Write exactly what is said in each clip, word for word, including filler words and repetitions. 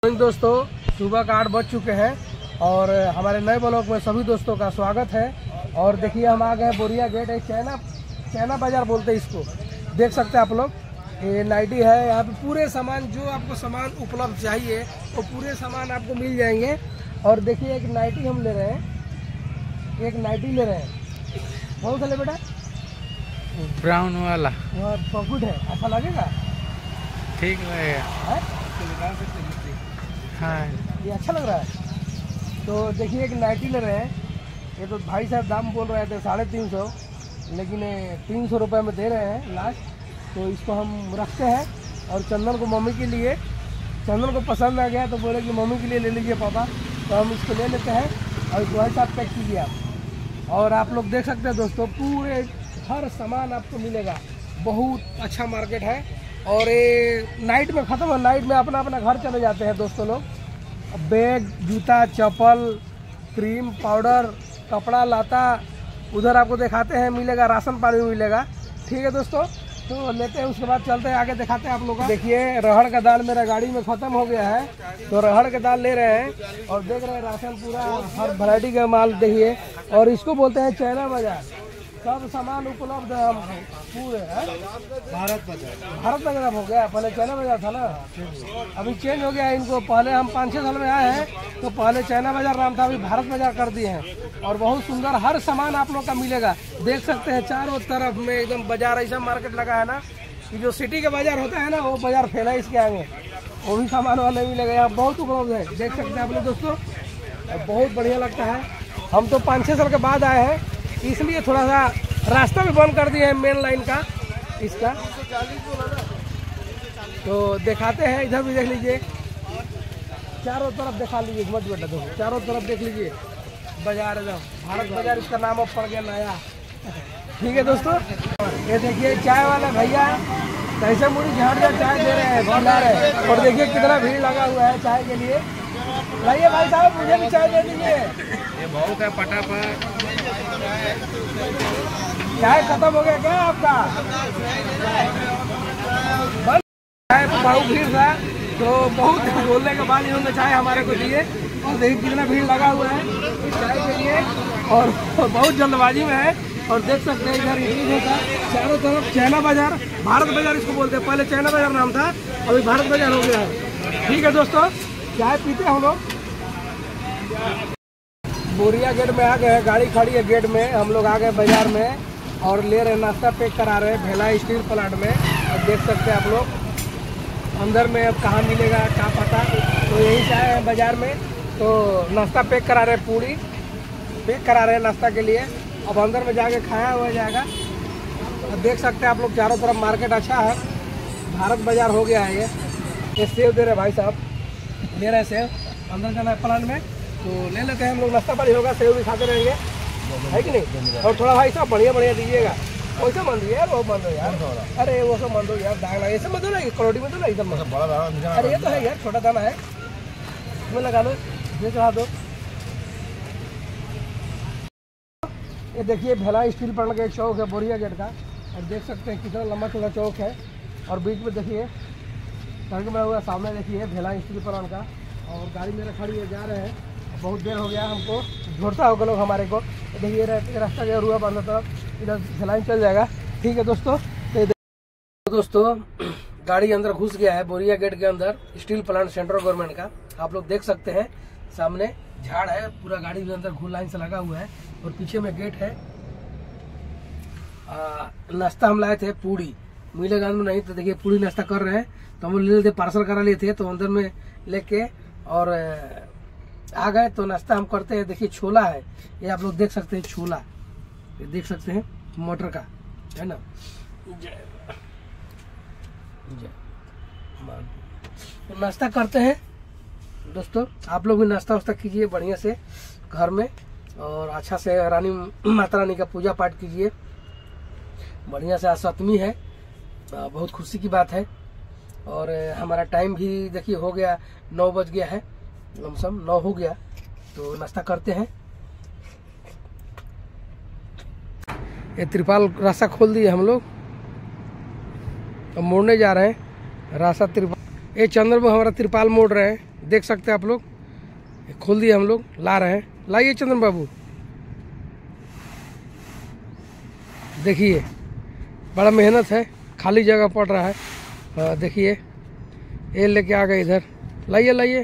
दोस्तों, सुबह का आठ बज चुके हैं और हमारे नए ब्लॉग में सभी दोस्तों का स्वागत है। और देखिए हम आ गए हैं बोरिया गेट, एक चैना चैना बाजार बोलते हैं इसको। देख सकते हैं आप लोग, ये नाइटी है। यहाँ पे पूरे सामान, जो आपको सामान उपलब्ध चाहिए वो पूरे सामान आपको मिल जाएंगे। और देखिए एक नाइटी हम ले रहे हैं, एक नाइटी ले रहे हैं। कौन सा ले बेटा? ब्राउन वाला। वहाँ पॉकेट है, अच्छा लगेगा? ठीक लगेगा। हाँ, ये अच्छा लग रहा है। तो देखिए एक नाइटी ले रहे हैं। ये तो भाई साहब दाम बोल रहे थे साढ़े तीन सौ, लेकिन तीन सौ रुपये में दे रहे हैं लास्ट। तो इसको हम रखते हैं और चंदन को, मम्मी के लिए, चंदन को पसंद आ गया तो बोले कि मम्मी के लिए ले लीजिए पापा। तो हम इसको ले लेते हैं और इसको भाई साहब पैक कीजिए आप। और आप लोग देख सकते हैं दोस्तों, पूरे हर सामान आपको मिलेगा। बहुत अच्छा मार्केट है। और ये नाइट में ख़त्म है, नाइट में अपना अपना घर चले जाते हैं दोस्तों लोग। बैग, जूता, चप्पल, क्रीम, पाउडर, कपड़ा, लाता, उधर आपको दिखाते हैं, मिलेगा। राशन पानी मिलेगा। ठीक है दोस्तों, तो लेते हैं, उसके बाद चलते हैं आगे, दिखाते हैं आप लोग। देखिए रहड़ का दाल मेरा गाड़ी में ख़त्म हो गया है, तो रहड़ का दाल ले रहे हैं। और देख रहे हैं राशन पूरा, हर वैरायटी का माल देखिए। और इसको बोलते हैं चैना बाजार। सब सामान उपलब्ध है पूरे है। भारत बाजार, भारत बाजार हो गया, पहले चाइना बाजार था ना, अभी चेंज हो गया है इनको। पहले हम पाँच छः साल में आए हैं तो पहले चाइना बाजार नाम था, अभी भारत बाजार कर दिए हैं। और बहुत सुंदर हर सामान आप लोग का मिलेगा। देख सकते हैं चारों तरफ में एकदम बाजार, ऐसा मार्केट लगा है ना कि जो सिटी का बाजार होता है ना, वो बाजार फैला है इसके आगे। वो भी सामान वाले मिलेगा, यहाँ बहुत उपलब्ध है। देख सकते हैं आप लोग दोस्तों, बहुत बढ़िया लगता है। हम तो पाँच छः साल के बाद आए हैं, इसलिए थोड़ा सा रास्ता भी बंद कर दिए हैं मेन लाइन का इसका। तो दिखाते हैं, इधर भी देख लीजिए, चारों तरफ दिखा लीजिए, मत बेटा देखो, चारों तरफ देख लीजिए बाजार, एकदम भारत बाजार इसका नाम अब पड़ गया नया। ठीक है दोस्तों, ये देखिए चाय वाला भैया कैसे मुड़ी झाड़ जा चाय दे रहे हैं, खिला रहे हैं। और देखिए कितना भीड़ लगा हुआ है चाय के लिए। लाइए भाई साहब, मुझे भी चाय दे दीजिए। ये बहुत है फटाफट। चाय खत्म हो गया क्या आपका? बस चाय बहुत भीड़ था, तो बहुत बोलने के बाद इन्होंने चाय हमारे को दिए। और देखिए कितना भीड़ लगा हुआ है इस चाय के लिए, और बहुत जल्दबाजी में है। और देख सकते हैं इधर इडली होता है चारों तरफ। चाइना बाजार, भारत बाजार इसको बोलते हैं, पहले चाइना बाजार नाम था, अभी भारत बाजार हो गया है। ठीक है दोस्तों, चाय पीते हैं हम लोग। बोरिया गेट में आ गए, गाड़ी खड़ी है गेट में, हम लोग आ गए बाजार में और ले रहे हैं नाश्ता, पैक करा रहे हैं भेला स्टील प्लांट में। और देख सकते हैं आप लोग अंदर में अब कहाँ मिलेगा क्या पता, तो यहीं से आए हैं बाजार में। तो नाश्ता पैक करा रहे हैं, पूरी पैक करा रहे हैं नाश्ता के लिए। अब अंदर में जाके खाया हुआ जाएगा। और देख सकते हैं आप लोग चारों तरफ मार्केट अच्छा है, भारत बाजार हो गया है। ये ये सेव दे रहे भाई साहब, ले रहे हैं सेव। अंदर जाना है प्लांट में, तो ले लेते हैं हम लोग, नाश्ता पानी होगा, सेव भी खाते रहेंगे, है कि नहीं? और थोड़ा भाई साहब बढ़िया बढ़िया दीजिएगा। वैसे मन दो यार, वो मन दो यार, अरे वो सब मन दो यार, दाग लगा, ऐसे मत दो ना, करोड़ी में दो ना, एकदम बड़ा दाना। अरे ये तो है यार, छोटा दाना है, इसमें लगा लो, ये चढ़ा दो। ये देखिए भेला स्टील प्लांट का एक चौक है बोरिया गेट का। और देख सकते हैं कितना लंबा चौड़ा चौक है। और बीच में देखिए सड़क में हुआ, सामने देखिए भेला स्टील प्लांट का। और गाड़ी मेरा खड़ी है, जा रहे हैं, बहुत देर हो गया, हमको झोरता होगा लोग हमारे को। देखिए रास्ता गया हुआ बंद तरफ, इधर झलाइन चल जाएगा। ठीक है दोस्तों, तो दोस्तों गाड़ी अंदर घुस गया है बोरिया गेट के अंदर, स्टील प्लांट सेंट्रल गवर्नमेंट का। आप लोग देख सकते हैं सामने झाड़ है, पूरा गाड़ी भी अंदर घुस लाइन से लगा हुआ है। और पीछे में गेट है। नाश्ता हम लाए थे, पूड़ी मिलेगा नहीं, तो देखिए पूड़ी नाश्ता कर रहे हैं, तो हम ले लेते, पार्सल करा लिए थे, तो अंदर में लेके और आ गए। तो नाश्ता हम करते हैं। देखिए छोला है, ये आप लोग देख सकते हैं, छोला ये देख सकते हैं, मटर का है ना। तो नाश्ता करते हैं दोस्तों, आप लोग भी नाश्ता वास्ता कीजिए बढ़िया से घर में, और अच्छा से रानी माता रानी का पूजा पाठ कीजिए बढ़िया से। आज सप्तमी है, बहुत खुशी की बात है। और हमारा टाइम भी देखिए हो गया, नौ बज गया है, लमसम नौ हो गया। तो नाश्ता करते हैं। ये त्रिपाल रास्ता खोल दिए हम लोग, अब मोड़ने जा रहे हैं रास्ता त्रिपाल। ये चंद्र बाबू हमारा तिरपाल मोड़ रहे हैं, देख सकते हैं आप लोग। खोल दिए हम लोग, ला रहे हैं। लाइए चंद्र बाबू, देखिए बड़ा मेहनत है, खाली जगह पड़ रहा है। हाँ देखिए, ये लेके आ गए इधर। लाइए लाइए।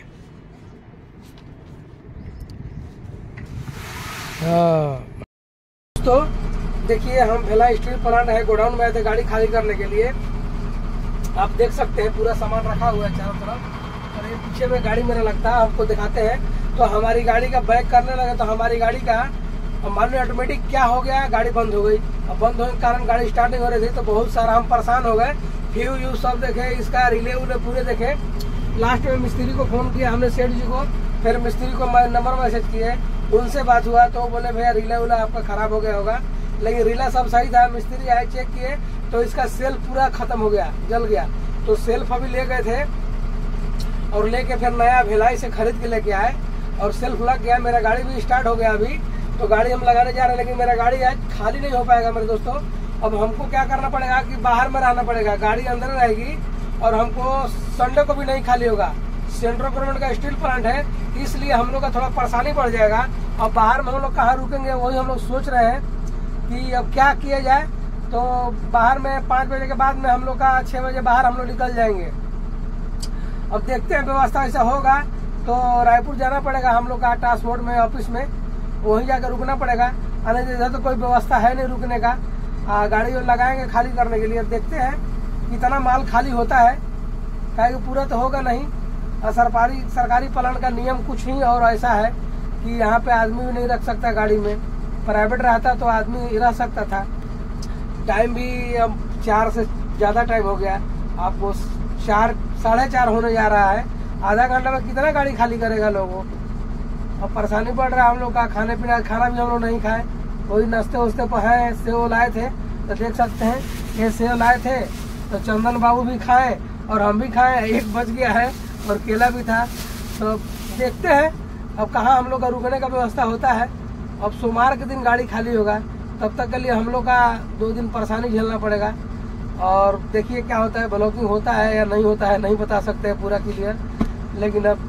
हाँ दोस्तों देखिए, हम भेला स्टील प्लांट है, गोडाउन में आए थे गाड़ी खाली करने के लिए। आप देख सकते हैं पूरा सामान रखा हुआ है चारों तरफ, और ये पीछे में गाड़ी मेरा लगता है, आपको दिखाते हैं। तो हमारी गाड़ी का बैक करने लगे तो हमारी गाड़ी का मान लो ऑटोमेटिक क्या हो गया, गाड़ी बंद हो गई। अब बंद होने के कारण गाड़ी स्टार्टिंग हो रही थी तो बहुत सारा हम परेशान हो गए। फ्यू यू सब देखे, इसका रिले उले पूरे देखे। लास्ट में मिस्त्री को फोन किया हमने, सेठ जी को। फिर मिस्त्री को नंबर मैसेज किए, उनसे बात हुआ तो बोले भैया रिले उला आपका खराब हो गया होगा, लेकिन रिला सब सही था। मिस्त्री आए, चेक किए तो इसका सेल्फ पूरा खत्म हो गया, जल गया। तो सेल्फ अभी ले गए थे और लेके फिर नया भिलाई से खरीद के लेके आए और सेल्फ लग गया। मेरा गाड़ी भी स्टार्ट हो गया अभी, तो गाड़ी हम लगाने जा रहे हैं, लेकिन मेरा गाड़ी आज खाली नहीं हो पाएगा मेरे दोस्तों। अब हमको क्या करना पड़ेगा कि बाहर में रहना पड़ेगा, गाड़ी अंदर रहेगी और हमको संडे को भी नहीं खाली होगा। सेंट्रल गवर्नमेंट का स्टील प्लांट है, इसलिए हम लोग का थोड़ा परेशानी पड़ जाएगा। अब बाहर में हम लोग कहाँ रुकेंगे, वही हम लोग सोच रहे हैं कि अब क्या किया जाए। तो बाहर में पाँच बजे के बाद में हम लोग का छः बजे बाहर हम लोग निकल जाएंगे। अब देखते हैं, व्यवस्था ऐसा होगा तो रायपुर जाना पड़ेगा हम लोग का, ट्रांसपोर्ट में ऑफिस में, वहीं जाकर रुकना पड़ेगा। आने इधर तो कोई व्यवस्था है नहीं रुकने का। आ, गाड़ी लगाएंगे खाली करने के लिए। देखते हैं कितना माल खाली होता है, क्या पूरा तो होगा नहीं। और सरकारी सरकारी प्लांट का नियम कुछ ही और ऐसा है कि यहाँ पे आदमी भी नहीं रख सकता गाड़ी में। प्राइवेट रहता तो आदमी रह सकता था। टाइम भी अब चार से ज़्यादा टाइम हो गया, आपको चार साढ़े चार होने जा रहा है। आधा घंटा में कितना गाड़ी खाली करेगा लोगों। अब परेशानी पड़ रहा है हम लोग का। खाने पीने खाना भी हम लोग नहीं खाए, वही नाश्ते वास्ते पर है। सेव लाए थे तो देख सकते हैं, ये सेव लाए थे तो चंदन बाबू भी खाए और हम भी खाए। एक बच गया है और केला भी था। तो देखते हैं अब कहाँ हम लोग का रुकने का व्यवस्था होता है। अब सोमवार के दिन गाड़ी खाली होगा, तब तक के लिए हम लोग का दो दिन परेशानी झेलना पड़ेगा। और देखिए क्या होता है, ब्लॉकिंग होता है या नहीं होता है नहीं बता सकते हैं पूरा क्लियर। लेकिन अब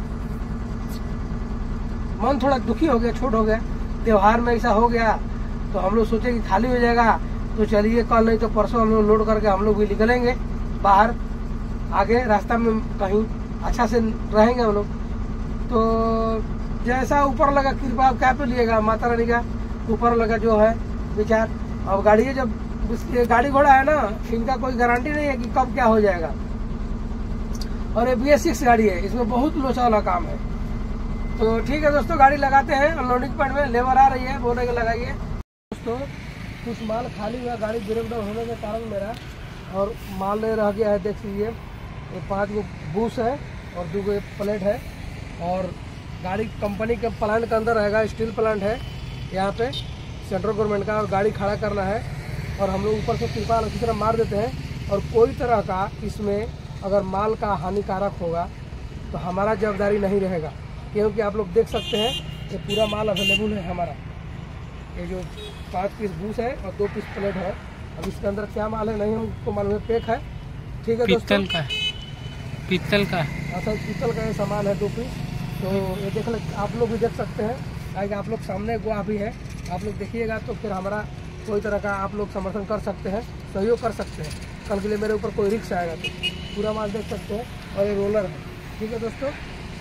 मन थोड़ा दुखी हो गया, छोट हो गया। त्योहार में ऐसा हो गया तो हम लोग सोचे कि खाली हो जाएगा तो चलिए कल नहीं तो परसों हम लोग लोड करके हम लोग भी निकलेंगे बाहर, आगे रास्ता में कहीं अच्छा से रहेंगे हम लोग। तो जैसा ऊपर लगा कृपा क्या पे लिएगा, माता रानी का ऊपर लगा जो है विचार। अब गाड़ी जब गाड़ी घोड़ा है ना, इनका कोई गारंटी नहीं है कि कब क्या हो जाएगा। और ये बी एस सिक्स गाड़ी है, इसमें बहुत लोचा वाला काम है। तो ठीक है दोस्तों, गाड़ी लगाते हैं अनलोडिंग पॉइंट में। लेबर आ रही है, बोले के लगाइए। दोस्तों कुछ माल खाली हुआ, गाड़ी ब्रेक डाउन होने के कारण मेरा और माल रह गया है। देख लीजिए, ये पाँच गो बूस है और दो गो प्लेट है। और गाड़ी कंपनी के प्लांट के अंदर रहेगा, स्टील प्लांट है यहाँ पे सेंट्रल गवर्नमेंट का। और गाड़ी खड़ा करना है और हम लोग ऊपर से तिरपाल अच्छी तरह मार देते हैं। और कोई तरह का इसमें अगर माल का हानिकारक होगा तो हमारा जवाबदारी नहीं रहेगा, क्योंकि आप लोग देख सकते हैं ये पूरा माल अवेलेबल है हमारा। ये जो पाँच पीस बूस है और दो पीस प्लेट है। अब इसके अंदर क्या माल है नहीं हमको मालूम है, पैक है। ठीक है पीतल का पीतल का अच्छा, पीतल का ये सामान है दो पीस। तो ये देख ले, आप लोग भी देख सकते हैं, ताकि आप लोग सामने गुआ भी है, आप लोग देखिएगा तो फिर हमारा कोई तरह का आप लोग समर्थन कर सकते हैं, सहयोग कर सकते हैं। कल के लिए मेरे ऊपर कोई रिक्स आएगा तो पूरा माल देख सकते हैं। और ये रोलर है। ठीक है दोस्तों,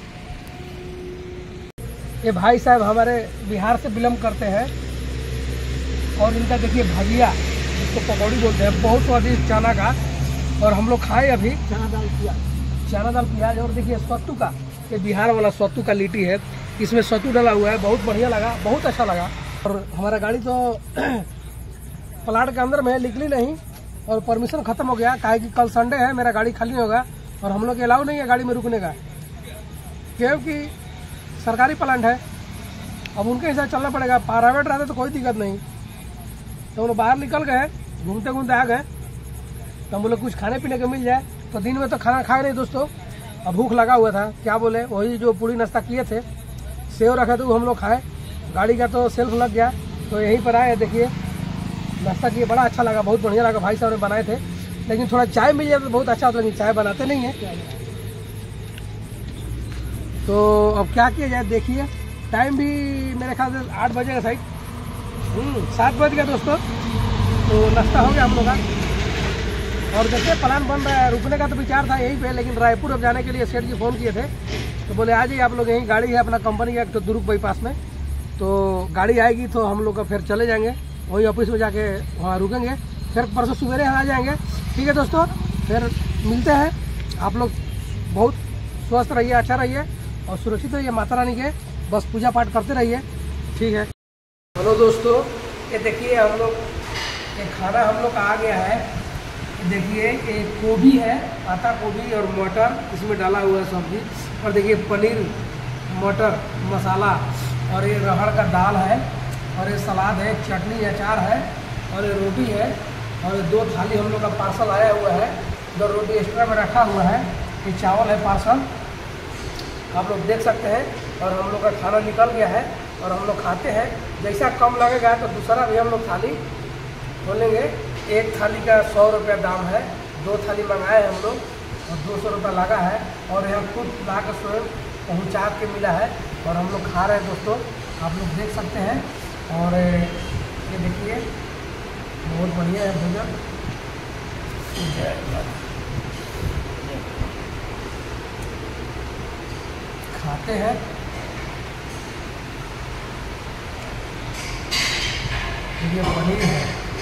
ये भाई साहब हमारे बिहार से बिलोंग करते हैं। और इनका देखिए भजिया, इसको पकौड़ी बोलते हैं, बहुत स्वादिष्ट चना का। और हम लोग खाए अभी चना दाल प्याज, चना दाल प्याज। और देखिए सत्तू का, ये बिहार वाला सत्तू का लिट्टी है, इसमें सत्तू डाला हुआ है। बहुत बढ़िया लगा, बहुत अच्छा लगा। और हमारा गाड़ी तो प्लांट के अंदर में निकली नहीं और परमिशन खत्म हो गया, काहे कि कल संडे है, मेरा गाड़ी खाली होगा और हम लोग अलाउ नहीं है गाड़ी में रुकने का, क्योंकि सरकारी प्लांट है। अब उनके हिसाब चलना पड़ेगा। प्राइवेट रहता तो कोई दिक्कत नहीं। तो हम लोग बाहर निकल गए, घूमते घूमते आ गए, तो हम लोग कुछ खाने पीने को मिल जाए। तो दिन में तो खाना खाए नहीं दोस्तों, अब भूख लगा हुआ था, क्या बोले, वही जो पूरी नाश्ता किए थे, सेव रखे थे वो हम लोग खाए। गाड़ी का तो सेल्फ लग गया, तो यहीं पर आए। देखिए नाश्ता किए, बड़ा अच्छा लगा, बहुत बढ़िया लगा। भाई साहब ने बनाए थे, लेकिन थोड़ा चाय मिल जाए तो बहुत अच्छा होता, लेकिन चाय बनाते नहीं है। तो अब क्या किया जाए, देखिए टाइम भी मेरे ख्याल से आठ बजे का साइड सात बज गया दोस्तों। तो नाश्ता हो गया हम लोग का, और देखिए प्लान बन रहा है। रुकने का तो विचार था यहीं पे, लेकिन रायपुर अब जाने के लिए सेठ जी फ़ोन किए थे, तो बोले आ जाइए आप लोग, यहीं गाड़ी है अपना कंपनी का एक तो दुर्ग बाईपास में, तो गाड़ी आएगी तो हम लोग का फिर चले जाएंगे वही ऑफिस में जाके वहाँ रुकेंगे, फिर परसों सवेरे यहाँ आ जाएंगे। ठीक है दोस्तों, फिर मिलते हैं। आप लोग बहुत स्वस्थ रहिए, अच्छा रहिए और सुरक्षित रहिए। माता रानी के बस पूजा पाठ करते रहिए। ठीक है। हेलो दोस्तों, ये देखिए हम लोग ये खाना हम लोग का आ गया है। देखिए ये गोभी है, पत्ता गोभी और मटर इसमें डाला हुआ है सब्जी, और देखिए पनीर मटर मसाला, और ये अरहर का दाल है, और ये सलाद है, चटनी अचार है, और ये रोटी है, और ये दो थाली हम लोग का पार्सल आया हुआ है। दो रोटी एक्स्ट्रा में रखा हुआ है। ये चावल है पार्सल, आप लोग देख सकते हैं। और हम लोग का खाना निकल गया है और हम लोग खाते हैं। जैसा कम लगेगा तो दूसरा भी हम लोग थाली खोलेंगे। एक थाली का सौ रुपया दाम है, दो थाली मंगाए हैं हम लोग और दो सौ रुपया लगा है, और यहाँ खुद ला कर स्वयं पहुँचा के मिला है, और हम लोग खा रहे हैं दोस्तों, आप लोग देख सकते हैं। और ये देखिए बहुत बढ़िया है भोजन। खाते हैं। ये पनीर है,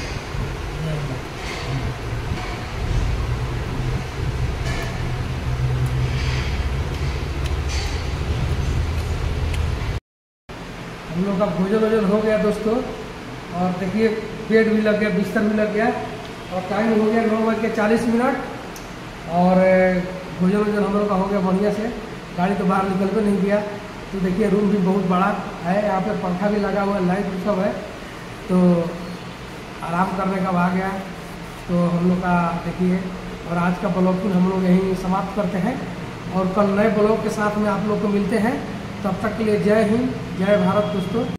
हम लोग का भोजन वोजन हो गया दोस्तों। और देखिए पेट भी लग गया, बिस्तर भी लग गया, और टाइम हो गया नौ बज के चालीस मिनट। और भोजन वोजन हम लोग का हो गया बढ़िया से। गाड़ी तो बाहर निकल भी नहीं गया। तो देखिए रूम भी बहुत बड़ा है, यहाँ पे पंखा भी लगा हुआ है, लाइट भी सब है, तो आराम करने का आ गया। तो हम लोग का देखिए, और आज का ब्लॉग हम लोग यहीं समाप्त करते हैं, और कल नए ब्लॉग के साथ में आप लोग को मिलते हैं। तब तक के लिए जय हिंद, जय भारत दोस्तों।